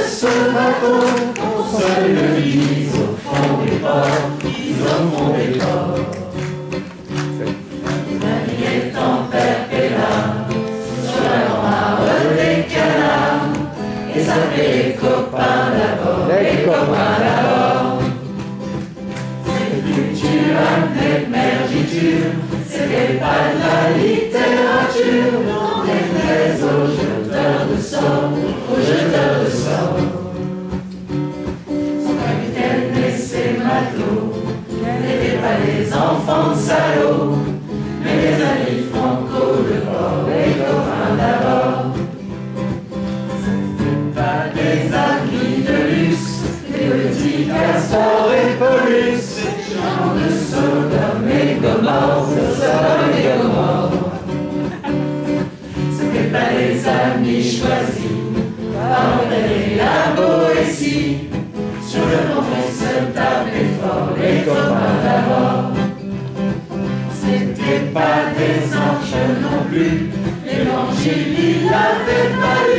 ce bateau, on se le mise au fond des ports, au fond des ports. Naviguer ton père et là, sur la noire des canards, et ça fait les copains d'abord, les copains d'abord. C'est culture avec mergiture, c'était pas de la littérature, on est aux jeteurs de sorts, aux jeteurs de sorts. Son capitaine et ses matelots n'étaient pas des enfants de salauds, mais des amis franco de bord, les copains d'abord. C'était pas des amis de luxe, des petits castors et Pollux, gens de Sodome et Gomorrhe, de Sodome et Gomorrhe. C'était pas des amis choisis, par et la Boétie, sur le pont on se tapait fort, les copains d'abord. C'était pas des anges non plus, l'évangile il avait pas